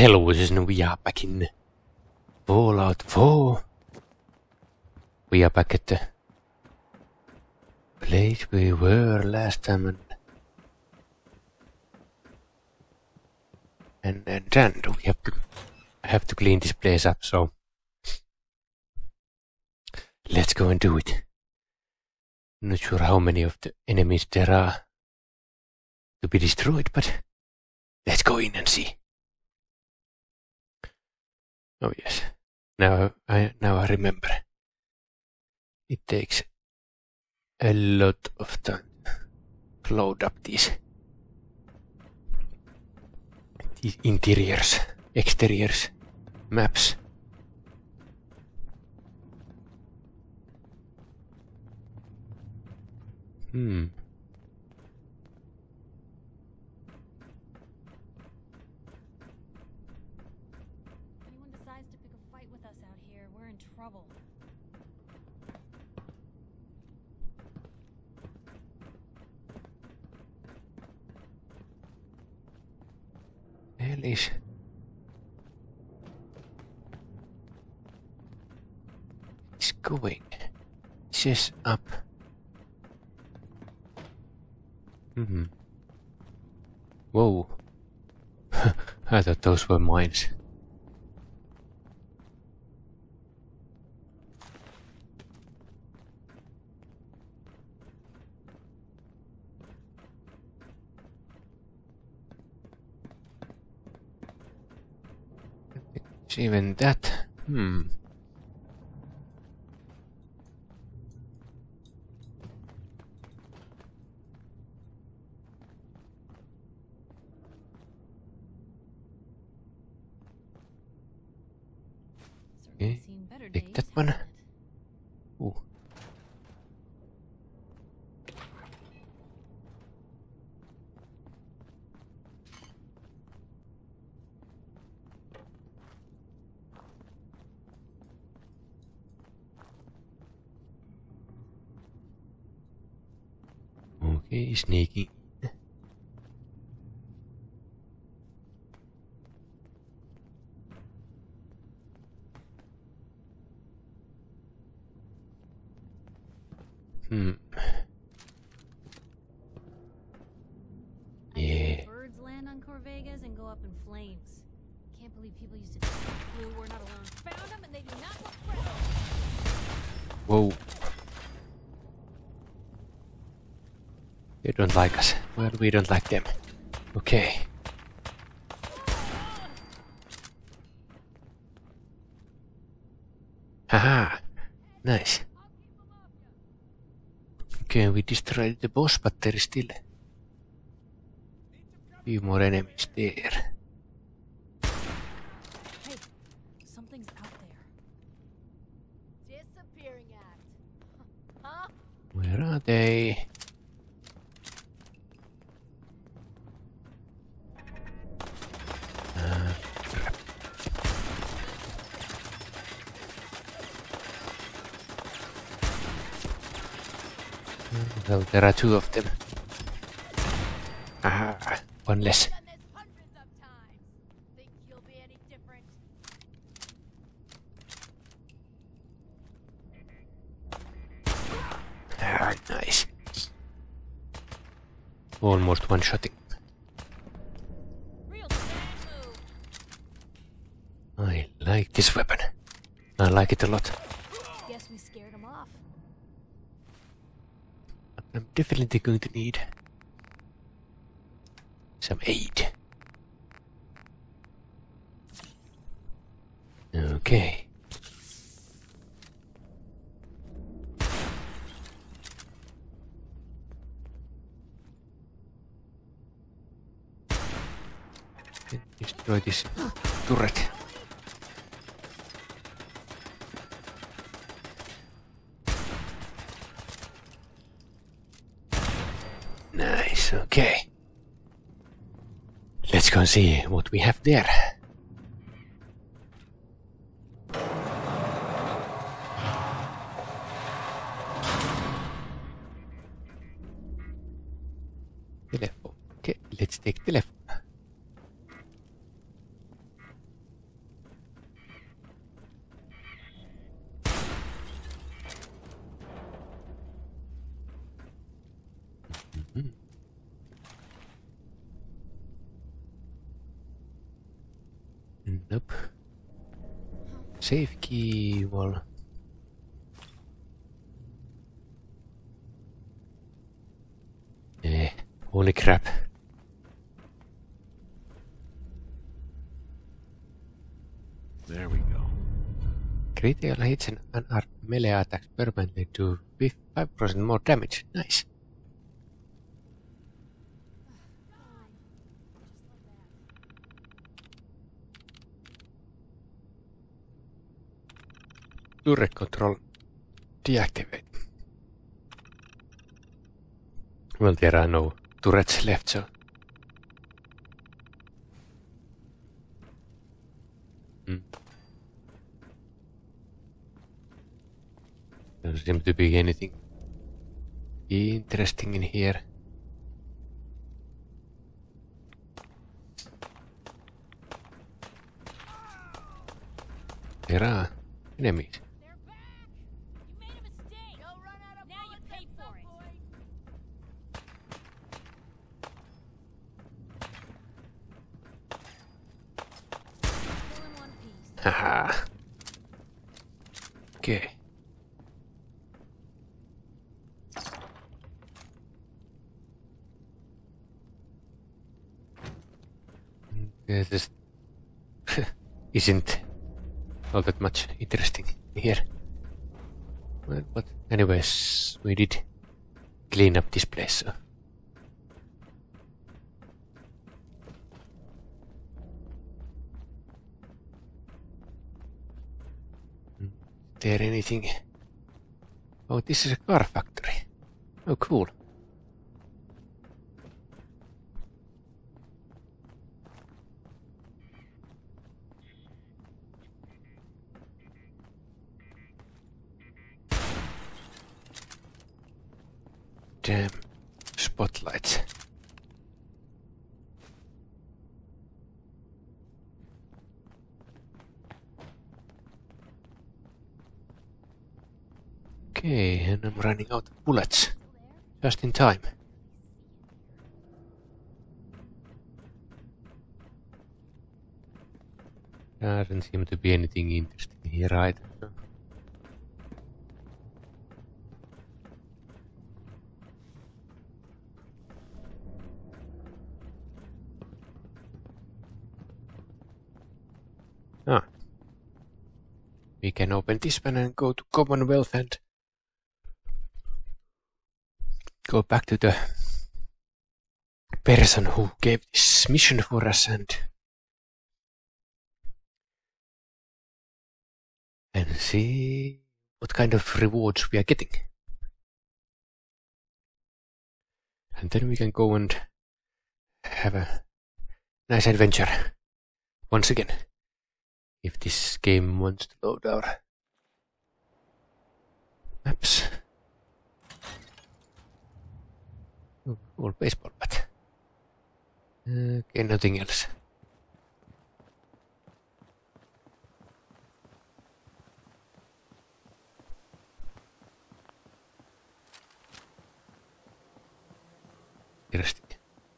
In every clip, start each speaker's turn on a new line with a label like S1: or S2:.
S1: Hello, we are back in Fallout 4. We are back at the place we were last time, and we have to clean this place up, so let's go and do it. Not sure how many of the enemies there are to be destroyed, but let's go in and see. Oh yes, now I remember. It takes a lot of time to load up these interiors, exteriors, maps. Is it's going. It says up. Whoa. I thought those were mines. Even that. Okay, take that one. Ooh. Okay, sneaky. Yeah.
S2: Birds land on Corvegas and go up in flames. Can't believe people used to blue. We're not alone. Found them and they do not look friendly.
S1: Whoa. They don't like us. Well, we don't like them. Okay. Haha. Nice. Okay, we destroyed the boss, but there is still a few more enemies there.
S2: Hey, something's out there. Disappearing act. Huh?
S1: Where are they? Well, there are two of them. Ah, one less. Ah, nice. Almost one-shotting. I like this weapon. I like it a lot.
S2: Guess we scared him off.
S1: I'm definitely going to need some aid. Okay. Destroy this turret. Nice, okay. Let's go and see what we have there. Telephone. Okay, let's take telephone. Hmm. Nope. Save key wall. Holy crap.
S3: There we go.
S1: Critical hits and unarmed melee attacks permanently do 5% more damage. Nice. Turret control deactivate. Well, there are no turrets left, so... Doesn't seem to be anything interesting in here. There are enemies.
S2: They're back! You made a mistake! You'll run out of now you pay for it! Still in one piece.
S1: Haha. Okay. This isn't all that much interesting here. Well, but anyways, we did clean up this place, so... Is there anything... Oh, this is a car factory. Oh, cool. Damn spotlights. Okay, and I'm running out of bullets. Just in time. Doesn't seem to be anything interesting here either. So. Ah. We can open this one and go to Commonwealth and go back to the person who gave this mission for us and see what kind of rewards we are getting. And then we can go and have a nice adventure once again. If this game wants to load our maps. Oh, cool baseball bat. Okay, nothing else. Interesting.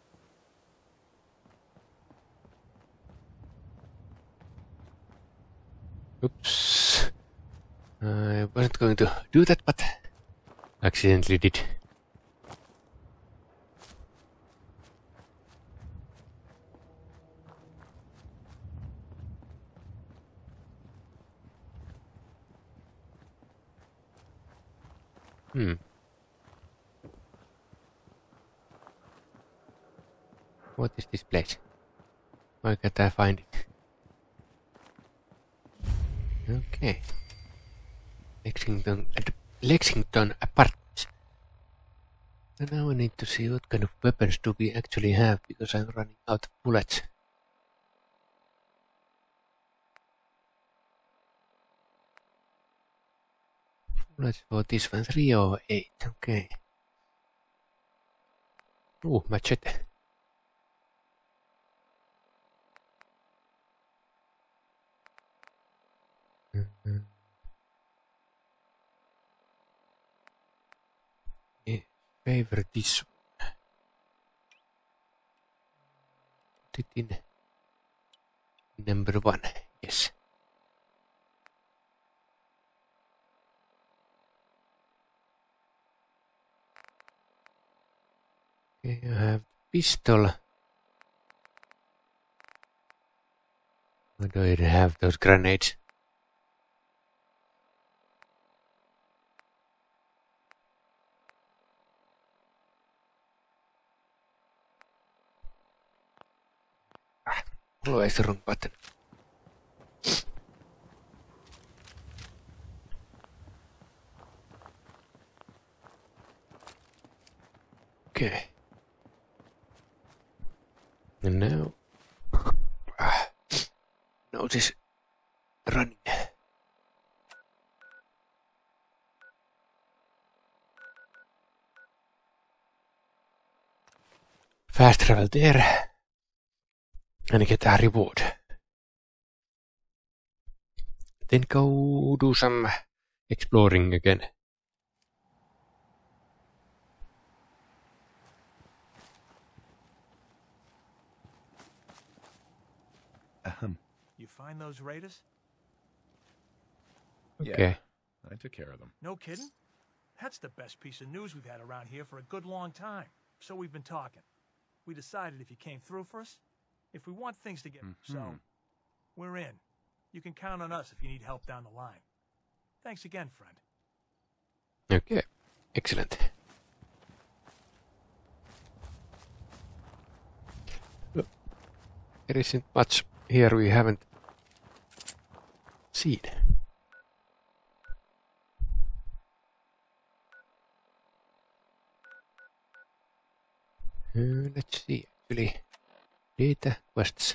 S1: Oops. I wasn't going to do that, but accidentally did. What is this place? Why can't I find it? Okay. Lexington Apartments. And now I need to see what kind of weapons do we actually have, because I'm running out of bullets. Bullets for this one, 308, okay. Ooh, machete. Yeah, favor this one. put it in number 1. Yes. Okay, I have pistol. Why do I have those grenades? Always the wrong button. Okay. And now... notice running. Fast travel there. And get a reward. Then go do some exploring again.
S4: You find those raiders?
S1: Okay.
S3: Yeah, I took care of them.
S4: No kidding? That's the best piece of news we've had around here for a good long time. So we've been talking. We decided if you came through for us, if we want things to get... So, we're in. You can count on us if you need help down the line. Thanks again, friend.
S1: Okay. Excellent. There isn't much here we haven't seen. Let's see, actually. Data quests.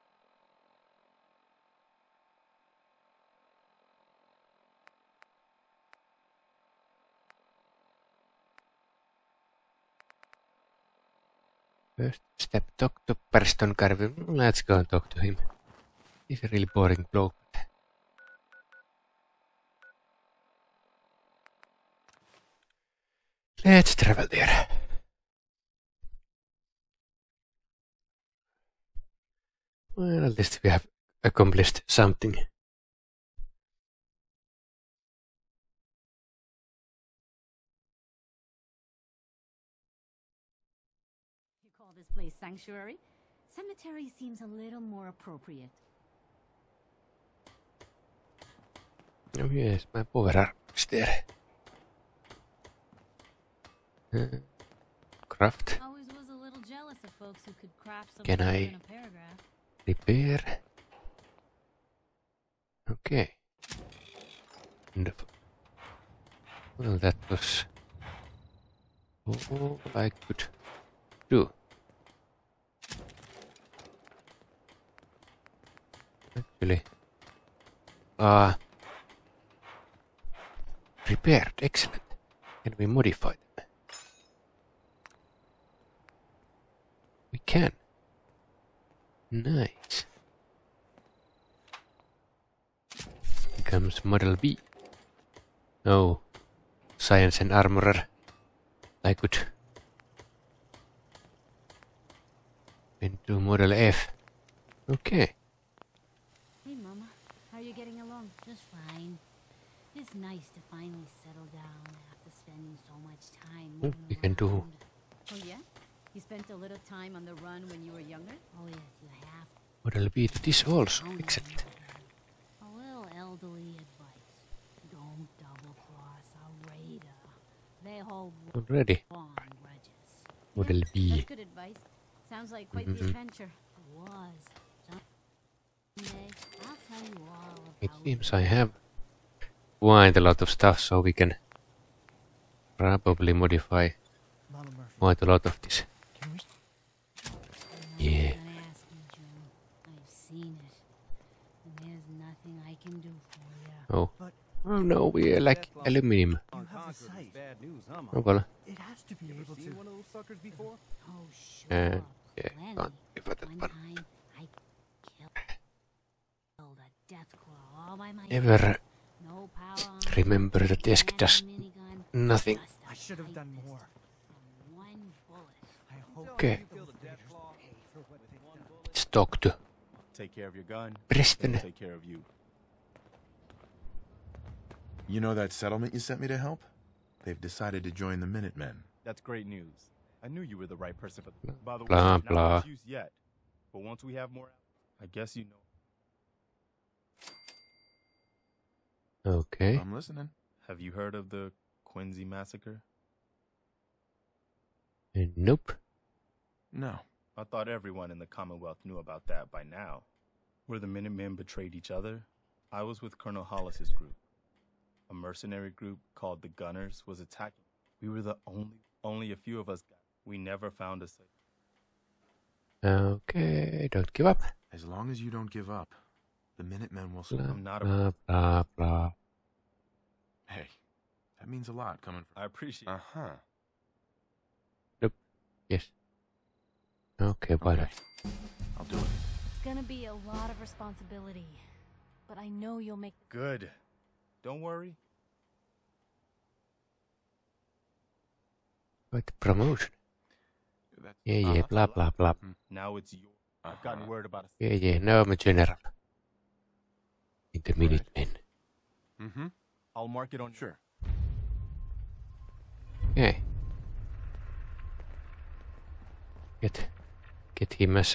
S1: First step, talk to Preston Garvey. Let's go and talk to him. He's a really boring bloke. Let's travel there. Well, at least we have accomplished something.
S2: You call this place sanctuary? Cemetery seems a little more appropriate.
S1: Oh yes, my power armor is there. Craft.
S2: Always was a little jealous of folks who could craft
S1: Can
S2: something
S1: I-
S2: in a paragraph.
S1: Repair. Okay. Wonderful. Well, that was all I could do. Actually. Prepared. Excellent. Can we modify them? We can. Nice. Here comes Model B. Oh, Science and Armorer. I could into Model F. Okay.
S2: Hey, Mama. How are you getting along? Just fine. It's nice to finally settle down after spending so much time
S1: Oh,
S2: moving
S1: we can do-
S2: around. Oh, yeah? You spent a little time on the run when you were younger? Oh, yes, you have.
S1: Model B to this also.
S2: Oh, no.
S1: Excellent.
S2: A little elderly advice. Don't double-cross a raider. They hold
S1: Already.
S2: long grudges.
S1: Model
S2: Yeah,
S1: B.
S2: that's good advice. Sounds like quite the adventure. It was. Someday, I'll tell you all about
S1: It seems I have quite a lot of stuff, so we can probably modify
S4: Mama Murphy,
S1: quite a lot of this.
S4: can we...
S1: Yeah.
S2: Don't ask me, Joe. I've seen it. And there's nothing I can do for you.
S1: Oh.
S4: But
S1: Oh no, we like aluminium.
S4: you have the sight.
S5: Bad news, huh, Mom?
S1: Oh well.
S4: It has to be able
S5: Seen
S4: to...
S5: one of those suckers before?
S2: Oh, sure.
S1: Yeah,
S2: Plenty.
S1: can't be for that
S2: One
S1: one.
S2: time, I killed a death claw all by myself.
S1: Never
S2: No power on
S1: remember the
S2: it,
S1: desk
S2: and a
S1: does
S2: minigun,
S1: nothing.
S2: just a
S4: I should have done
S2: tight
S4: more.
S2: fist from one bullet.
S4: I hope...
S1: Okay.
S5: You killed a death claw.
S4: Pay for what they've done.
S1: Let's talk to
S5: Take care of your gun.
S1: Preston.
S5: Take care of you.
S3: You know that settlement you sent me to help? They've decided to join the Minutemen.
S5: That's great news. I knew you were the right person for. By the way,
S1: Blah,
S5: not
S1: blah.
S5: much use yet. But once we have more, I guess you know.
S1: Okay.
S3: I'm listening.
S5: Have you heard of the Quincy massacre?
S1: Nope.
S3: No.
S5: I thought everyone in the Commonwealth knew about that by now. Where the Minutemen betrayed each other, I was with Colonel Hollis's group. A mercenary group called the Gunners was attacking. We were the only a few of us got. We never found a safe.
S1: Okay, don't give up.
S3: As long as you don't give up, the Minutemen will...
S1: Blah,
S5: I'm not a-
S1: blah, blah, blah.
S3: Hey, that means a lot coming from...
S5: I appreciate
S3: Uh-huh.
S1: Yes. Okay, why not?
S3: I'll do it.
S2: It's gonna be a lot of responsibility, but I know you'll make.
S5: Good. Don't worry.
S1: What promotion?
S3: That's...
S1: Yeah, blah, blah, blah.
S5: Now it's yours. I've gotten word about a.
S1: Yeah, now I'm a general. In the Minutemen.
S3: Mm-hmm.
S5: I'll mark it on.
S3: Sure.
S1: Okay. Get him as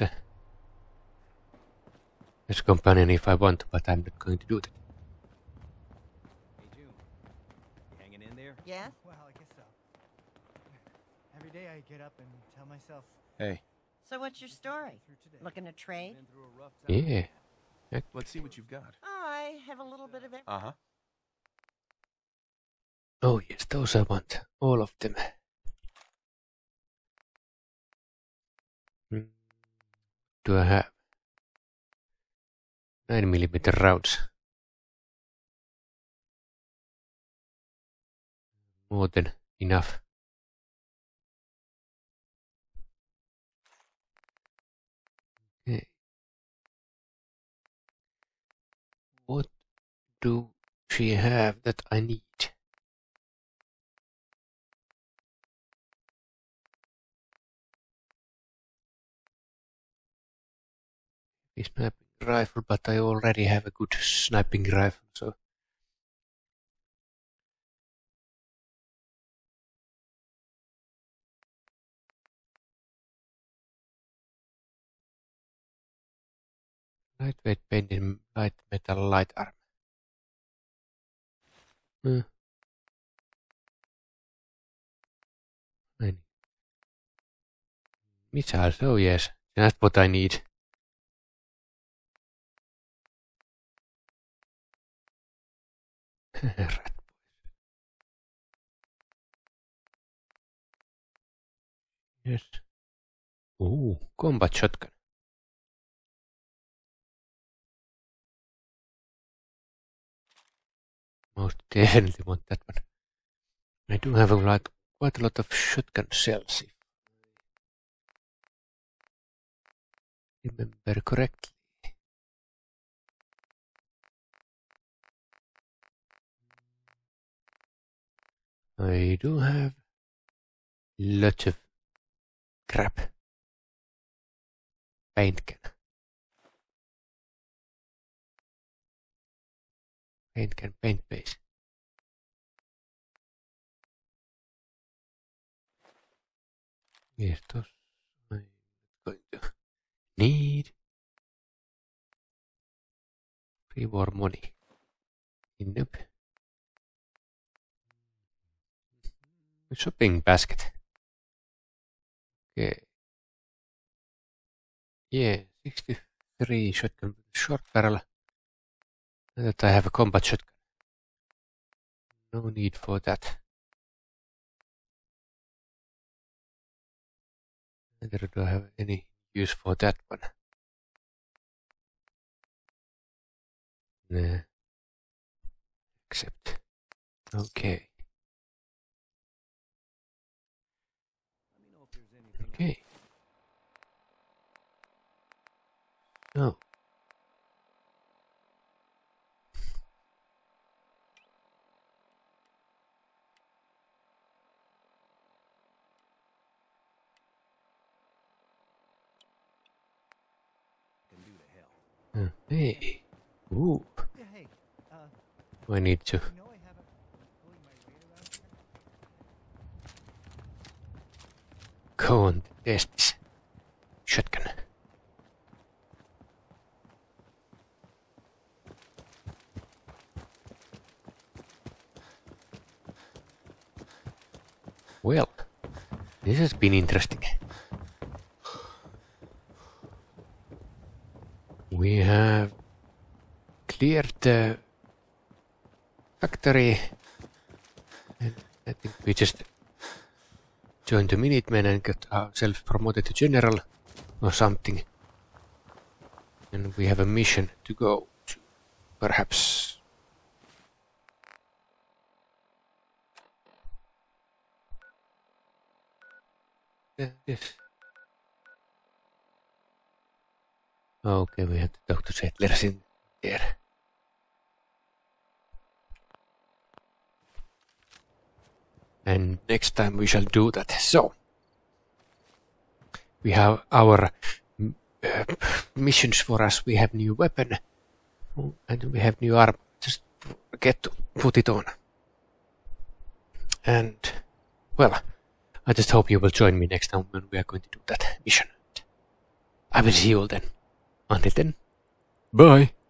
S1: companion if I want, but I'm not going to do that.
S6: Hey, June. You hanging in there?
S7: Yes?
S8: Well, I guess so. Every day I get up and tell myself,
S3: Hey,
S7: So what's your story?
S8: through today.
S7: Looking to trade?
S6: Been through a rough time.
S1: Yeah.
S3: let's see what you've got.
S7: I have a little bit of everything.
S3: Uh-huh.
S1: Oh yes, those I want. All of them. Do I have 9mm rounds? More than enough. Okay. What do she have that I need? A sniping rifle, but I already have a good sniping rifle, so lightweight painted light metal light armor. I need missiles, oh yes, that's what I need. Rat boys. Yes. Ooh, combat shotgun. Most definitely want that one. I do have quite a lot of shotgun shells, if I remember correctly. I do have lots of crap. Paint can. Paint base. Yes, those I'm going to need. Pre-war money. Nope. Shopping basket. Okay. Yeah, 63 shotgun short barrel. That I have a combat shotgun. No need for that. Neither do I have any use for that one. Nah. Except. Okay.
S6: Let me know if there's anything.
S1: Okay. So. Hey. Ooh.
S8: Hey,
S1: I need to
S8: you know I haven't pulling my weight around here.
S1: go and test this shotgun. Well, this has been interesting. We have cleared the factory, and I think we just joined the Minutemen and got ourselves promoted to general or something. And we have a mission to go to, perhaps. Yes. Okay, we have to talk to settlers in there. And next time we shall do that. So, we have our missions for us. We have new weapon and we have new armor. Just get to put it on. And, well, I just hope you will join me next time when we are going to do that mission. I will see you all then. Until then, bye.